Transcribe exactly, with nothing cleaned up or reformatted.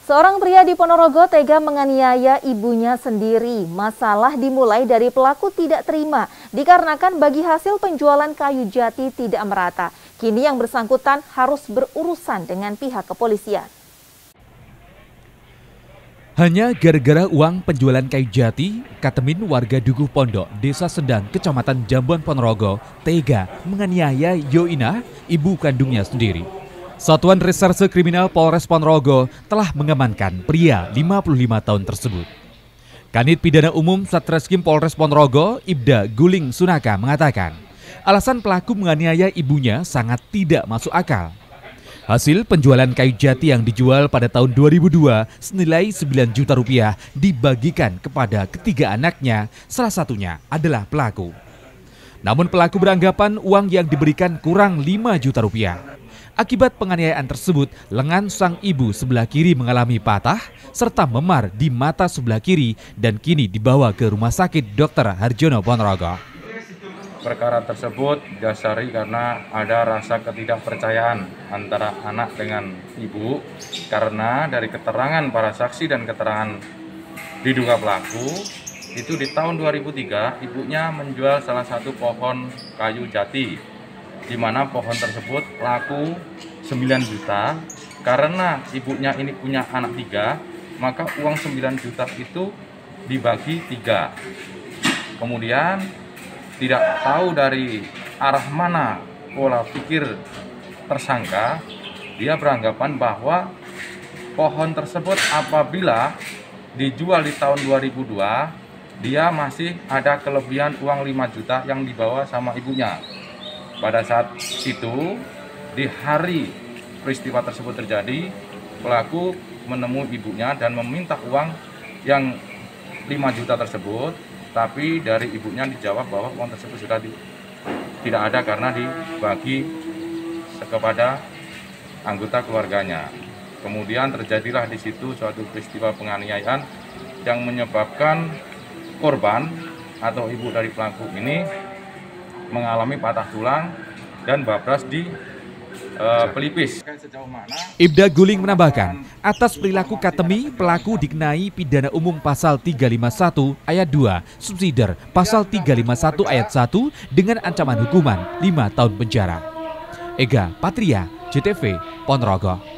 Seorang pria di Ponorogo tega menganiaya ibunya sendiri. Masalah dimulai dari pelaku tidak terima dikarenakan bagi hasil penjualan kayu jati tidak merata. Kini yang bersangkutan harus berurusan dengan pihak kepolisian. Hanya gara-gara uang penjualan kayu jati, Katemin warga Dukuh Pondok, Desa Sendang, Kecamatan Jambuan Ponorogo, tega menganiaya Yoinah, ibu kandungnya sendiri. Satuan Reserse Kriminal Polres Ponorogo telah mengamankan pria lima puluh lima tahun tersebut. Kanit Pidana Umum Satreskrim Polres Ponorogo, Ibda Guling Sunaka mengatakan, alasan pelaku menganiaya ibunya sangat tidak masuk akal. Hasil penjualan kayu jati yang dijual pada tahun dua ribu dua senilai sembilan juta rupiah dibagikan kepada ketiga anaknya, salah satunya adalah pelaku. Namun pelaku beranggapan uang yang diberikan kurang lima juta rupiah. Akibat penganiayaan tersebut, lengan sang ibu sebelah kiri mengalami patah serta memar di mata sebelah kiri dan kini dibawa ke Rumah Sakit Dokter Harjono Ponorogo. Perkara tersebut didasari karena ada rasa ketidakpercayaan antara anak dengan ibu karena dari keterangan para saksi dan keterangan diduga pelaku itu di tahun dua ribu tiga ibunya menjual salah satu pohon kayu jati di mana pohon tersebut laku sembilan juta. Karena ibunya ini punya anak tiga, maka uang sembilan juta itu dibagi tiga. Kemudian tidak tahu dari arah mana pola pikir tersangka, dia beranggapan bahwa pohon tersebut apabila dijual di tahun dua ribu dua, dia masih ada kelebihan uang lima juta yang dibawa sama ibunya. Pada saat itu, di hari peristiwa tersebut terjadi, pelaku menemui ibunya dan meminta uang yang lima juta tersebut, tapi dari ibunya dijawab bahwa uang tersebut sudah di, tidak ada karena dibagi kepada anggota keluarganya. Kemudian terjadilah di situ suatu peristiwa penganiayaan yang menyebabkan korban atau ibu dari pelaku ini mengalami patah tulang dan babras di uh, pelipis. Ibda Guling menambahkan, atas perilaku Katemi, pelaku dikenai pidana umum pasal tiga lima satu ayat dua, subsidiar pasal tiga lima satu ayat satu dengan ancaman hukuman lima tahun penjara. Ega Patria, J T V, Ponorogo.